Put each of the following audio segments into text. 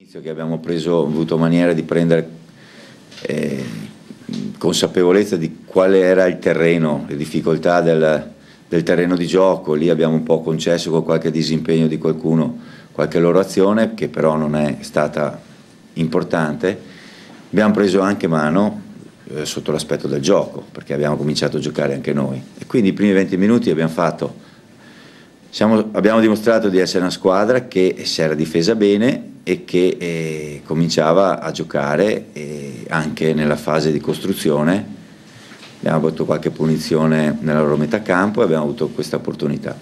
Che abbiamo avuto maniera di prendere consapevolezza di quale era il terreno, le difficoltà del terreno di gioco. Lì abbiamo un po' concesso con qualche disimpegno di qualcuno, qualche loro azione che però non è stata importante. Abbiamo preso anche mano sotto l'aspetto del gioco, perché abbiamo cominciato a giocare anche noi, e quindi i primi 20 minuti abbiamo dimostrato di essere una squadra che si era difesa bene e che cominciava a giocare anche nella fase di costruzione. Abbiamo avuto qualche punizione nella loro metà campo e abbiamo avuto questa opportunità.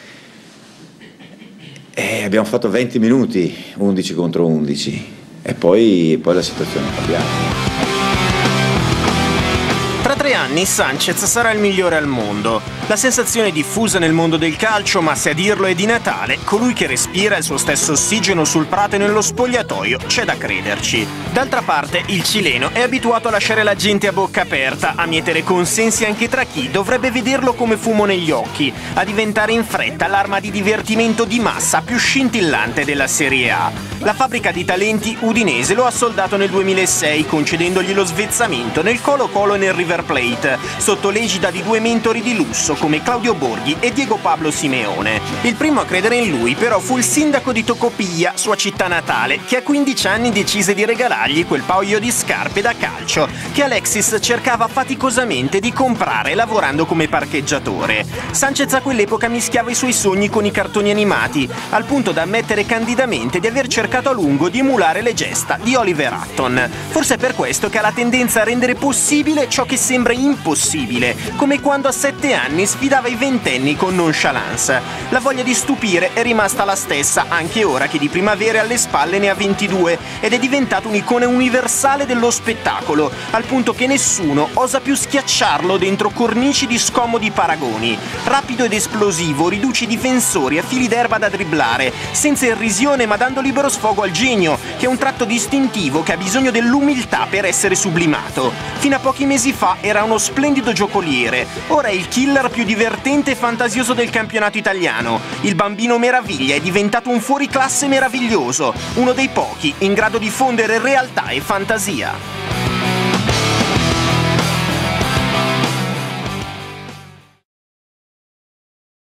Abbiamo fatto 20 minuti, 11 contro 11, e poi la situazione è cambiata. Tra 3 anni Sanchez sarà il migliore al mondo. La sensazione è diffusa nel mondo del calcio, ma se a dirlo è Di Natale, colui che respira il suo stesso ossigeno sul prato e nello spogliatoio, c'è da crederci. D'altra parte, il cileno è abituato a lasciare la gente a bocca aperta, a mietere consensi anche tra chi dovrebbe vederlo come fumo negli occhi, a diventare in fretta l'arma di divertimento di massa più scintillante della Serie A. La fabbrica di talenti udinese lo ha soldato nel 2006, concedendogli lo svezzamento nel Colo-Colo e nel River Plate, sotto l'egida di 2 mentori di lusso come Claudio Borghi e Diego Pablo Simeone. Il primo a credere in lui però fu il sindaco di Tocopilla, sua città natale, che a 15 anni decise di regalargli quel paio di scarpe da calcio che Alexis cercava faticosamente di comprare lavorando come parcheggiatore. Sanchez a quell'epoca mischiava i suoi sogni con i cartoni animati, al punto da ammettere candidamente di aver cercato a lungo di emulare le gesta di Oliver Hutton. Forse è per questo che ha la tendenza a rendere possibile ciò che sembra impossibile, come quando a 7 anni sfidava i ventenni con nonchalance. La voglia di stupire è rimasta la stessa anche ora che di primavere alle spalle ne ha 22 ed è diventato un'icona universale dello spettacolo, al punto che nessuno osa più schiacciarlo dentro cornici di scomodi paragoni. Rapido ed esplosivo, riduce i difensori a fili d'erba da dribblare, senza irrisione ma dando libero sfogo al genio, che è un tratto distintivo che ha bisogno dell'umiltà per essere sublimato. Fino a pochi mesi fa era uno splendido giocoliere, ora è il killer più divertente e fantasioso del campionato italiano. Il bambino meraviglia è diventato un fuoriclasse meraviglioso, uno dei pochi in grado di fondere realtà e fantasia.